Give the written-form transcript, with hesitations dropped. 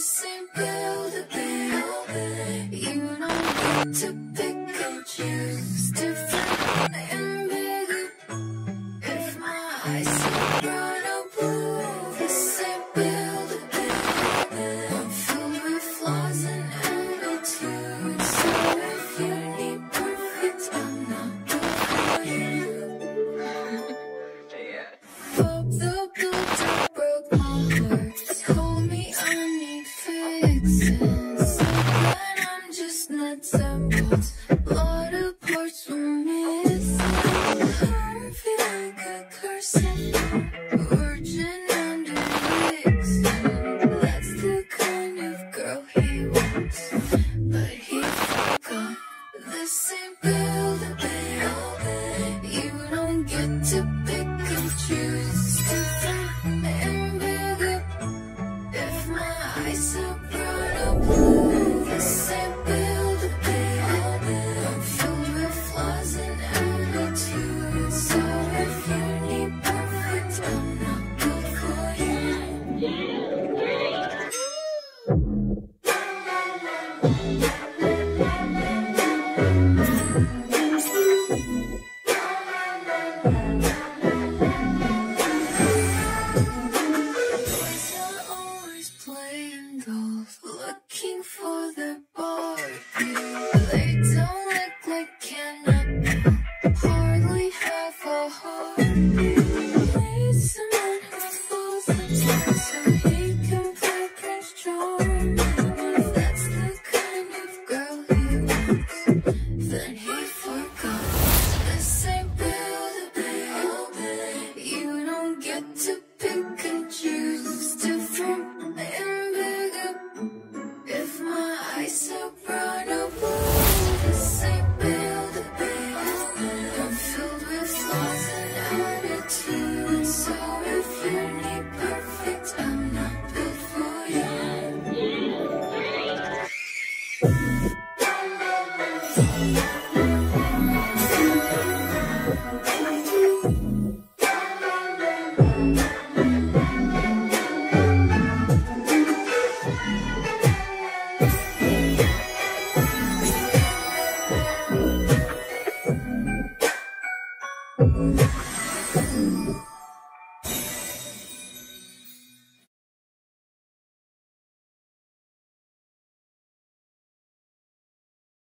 This ain't build-A-Bear. You don't get to pick and choose. Different and bigger. If my eyes are bright or blue, this ain't build-A-Bear. I'm filled with flaws and attitudes. So if you need perfect, I'm not good for you. Pop the builder broke my heart. Told me I need fixing. Said that I'm just nuts and bolts. A lot of parts were missing. I'm feeling like a cursing virgin under Vixen. That's the kind of girl he wants, but he forgot. This ain't build-A-Bear. You don't get to pick and choose. Different and bigger. If my eyes are bright or blue, this ain't build-A-Bear. I'm filled with flaws and attitudes. So if you need perfect, I'm not good for you. Boys are always playing dolls, looking for their Barbie. They don't look like Annabelle, hardly have a heartbeat. Need someone who falls upset so he can play Prince Charming. If that's the kind of girl he wants, then he forgot. This ain't build-A-Bear. You don't get to pick and choose. Different and bigger. If my eyes are bright or blue, this ain't build-A-Bear. I'm filled with flaws and attitudes. So if you need